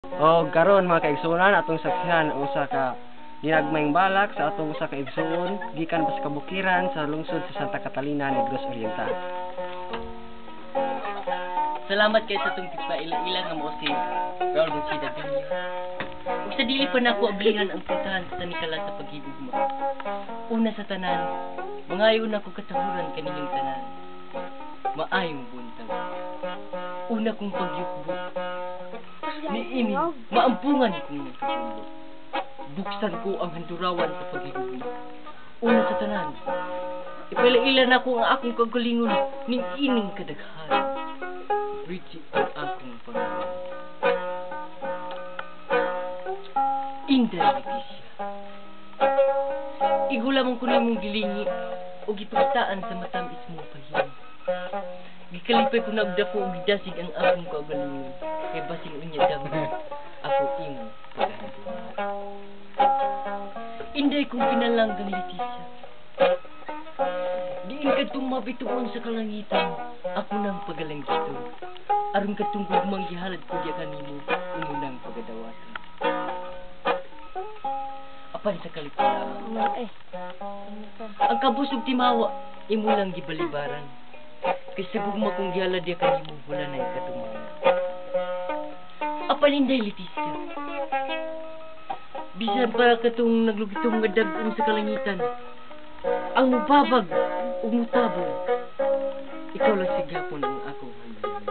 O karon mga kaigsuonan atong saksihan ang usa ka ginagmayng balak sa atong usa ka igsuon gikan pa sa kabukiran sa lungsod sa Santa Catalina, Negros Oriental. Salamat kay sa itong tigpaila-ila nga mo si Raul Bonsida Jr. Ug sa dili pa nako ablihan ang putahan sa tanikala sa paghigugma. Una sa tanan, mangayo na ko katahuran kaninyong tanan. Maayong buntag. Una kong pagyukbo. Niini, maampungan kong nagkatulog. Buksan ko ang handurawan sa paghigugma. Una sa tanan, ipaila-ila na ko ang akong kagalingon ning ining kadaghan. Richie ang akong pangalan. Inday Leticia. Igulamang ko na mong gilingi o gipakitaan sa matamis mong pahiyang. Gikalipay ko na agdako o gidasig ang akong kagalingon. Kaya basing unya dami, ako imong paghahandungan. Inday kong pinalanggang Leticia. Diin ka itong mabituon sa kalangitan, ako nang pagalanggiton. Aron katong gugmang gihalad ko diya kanimo, unang pagadawatan. Apan sa kaliputan, ang kabusog timawa, imo lang gibalibaran. Kasi gugma kong gihalad diya kanimo, wala na ikatumangan. Apan Inday Leticia, bisan pa katong naglugitong nga dagon sa kalangitan, ang mubabag o mutabog, ikaw lang sigapon ang akong handungan.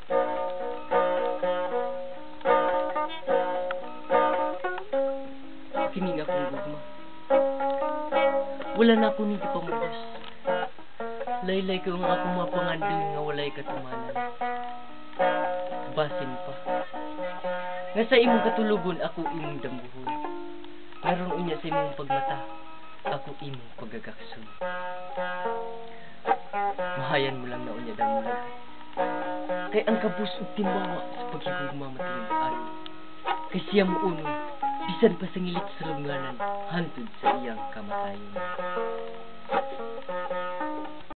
Kining akong gugma. Wala na ako nito pamubos. Laylay ko ang akong mapangandil nga walay katumanan. Basin pa. Nga sa imong katulugon ako imong dambuhon. Naroon unya sa imong pagmata, ako imong pagagaksun. Mahayan mo lang na unya damulag. Kay ang kabus ug timawa sa paghigugma matinud-an. Kay siya mo uno, bisan pa sa ngilit sa lunganan, hantod sa iyang kamatayon.